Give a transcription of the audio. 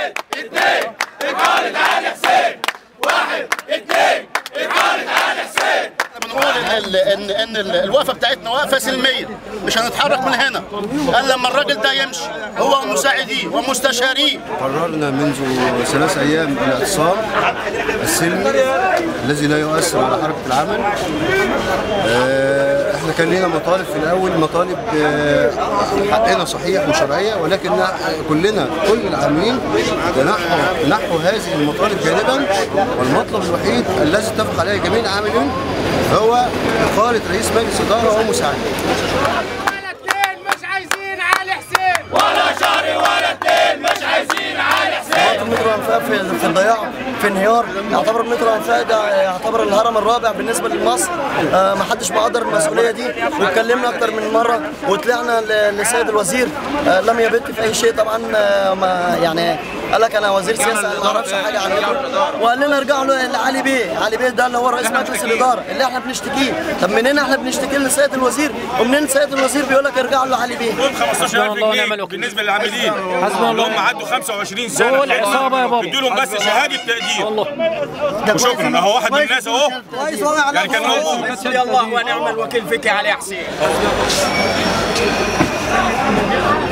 واحد اتنين إقالة علي حسين. واحد اتنين إقالة علي حسين. بنقول ان الوقفه بتاعتنا وقفه سلميه، مش هنتحرك من هنا الا لما الراجل ده يمشي هو ومساعديه ومستشاريه. قررنا منذ 3 أيام الاعتصام السلمي الذي لا يؤثر على حركه العمل. احنا كان لنا مطالب في الاول، مطالب حقنا صحيح وشرعيه، ولكن كلنا كل العاملين نحو هذه المطالب جانبا، والمطلب الوحيد الذي اتفق عليه جميع العاملين هو إقالة رئيس مجلس إدارة ومساعده. ولا اتنين مش عايزين علي حسين، ولا شهر ولا اتنين مش عايزين علي حسين. المترو الأنفاق في الضياع، في انهيار. يعتبر المترو الأنفاق ده يعتبر الهرم الرابع بالنسبة لمصر. ما حدش مقدر المسؤولية دي، واتكلمنا أكتر من مرة وطلعنا للسيد الوزير لم يبت في أي شيء طبعا. ما يعني قال لك انا وزير سياسه ما اعرفش حاجه عن المترو، وقال لنا ارجعوا لعلي بيه. علي بيه ده اللي هو رئيس مجلس الاداره اللي احنا بنشتكيه. طب منين احنا بنشتكي للسيد الوزير، ومنين السيد الوزير بيقول لك ارجعوا لعلي بيه؟ دول 15000 جنيه بالنسبه للعاملين اللي هم عدوا 25 سنه. هو العصابه يا بابا، ادوا لهم بس شهاده تقدير وشكرا. اهو واحد من الناس اهو يعني كان موجود. حسبي الله ونعم الوكيل فيك يا علي حسين.